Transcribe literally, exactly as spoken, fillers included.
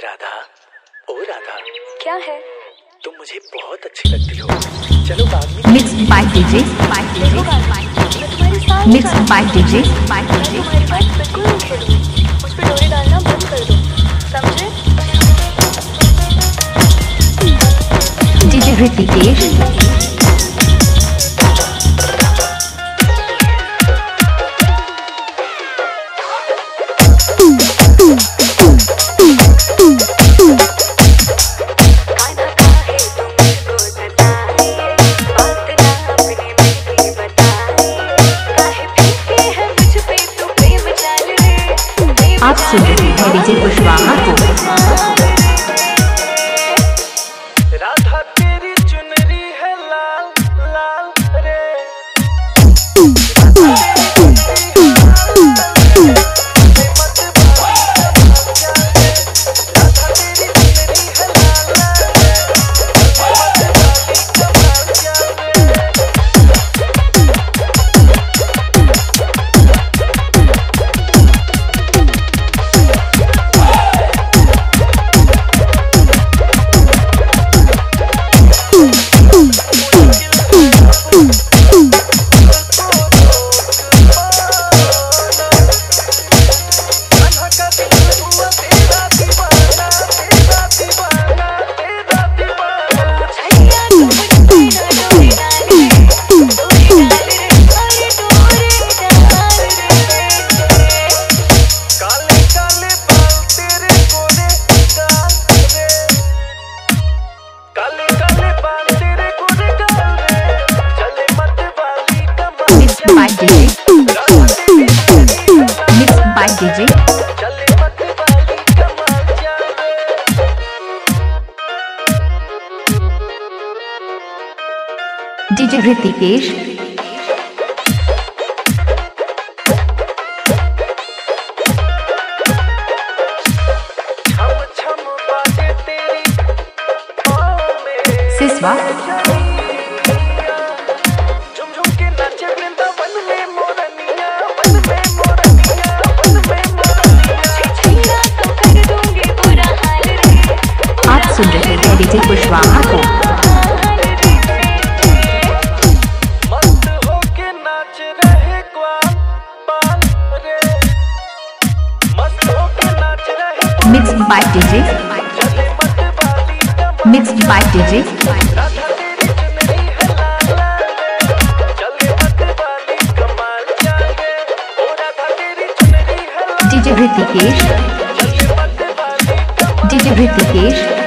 राधा, ओ राधा, क्या है? तुम मुझे बहुत अच्छी लगती हो। चलो बाद में। Mix by DJ, by DJ, mix by DJ, by DJ. तुम्हारी बात बिल्कुल नहीं खेलूंगी। मुझ पे डोरी डालना बंद कर दो, समझे? डीजे ऋतिकेश। आप सुन रहे हैं डीजे कुशवाहा को। राधा तेरी चुनरी है लाल लाल रे। By DJ, mix by DJ, DJ Ritikesh. Siswa आप सुन रहे हैं डीजे कुशवाहा को। मस्त होके नाच रहे ग्वाल बाल रे। मस्त होके नाच रहे मिक्स बाय डीजे, चले मत वाली कमाल। मिक्स बाय डीजे, राधा तेरी चुनरी है लाल लाल रे। चले मत वाली कमाल जागे। ओ राधा तेरी चुनरी है लाल। डीजे ऋतिकेश, चले मत वाली कमाल। डीजे ऋतिकेश।